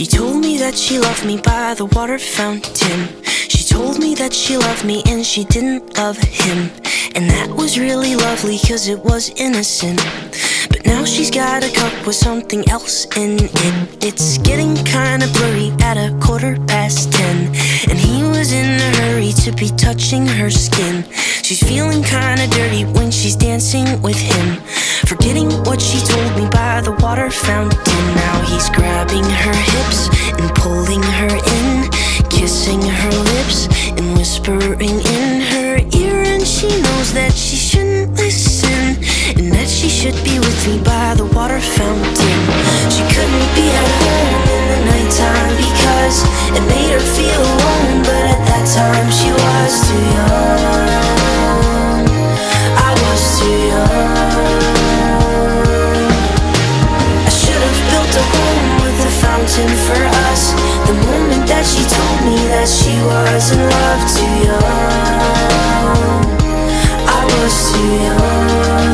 She told me that she loved me by the water fountain. She told me that she loved me and she didn't love him. And that was really lovely cause it was innocent. But now she's got a cup with something else in it. It's getting kinda blurry at 10:15. And he was in a hurry to be touching her skin. She's feeling kinda dirty when she's dancing with him, forgetting what she told me by the water fountain. Now he's grabbing her hips and pulling her in, kissing her lips and whispering in her ear. And she knows that she shouldn't listen, and that she should be with me by the water fountain. She couldn't be at home in the nighttime because it made her feel alone. But at that time she was too young. I was too young. I should have built a home with a fountain for us. The moment that she told me that she was in love, too young. I was too young.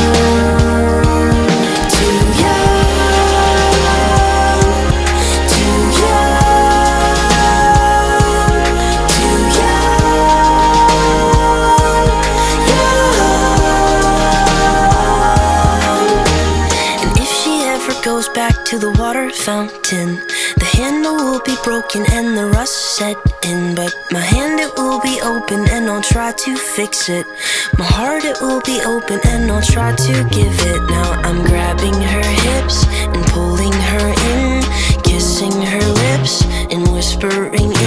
Too young. Too young. Too young. Young. And if she ever goes back to the water fountain, the handle will be broken and the rust set in. But my hand, it will be open and I'll try to fix it. My heart, it will be open and I'll try to give it. Now I'm grabbing her hips and pulling her in, kissing her lips and whispering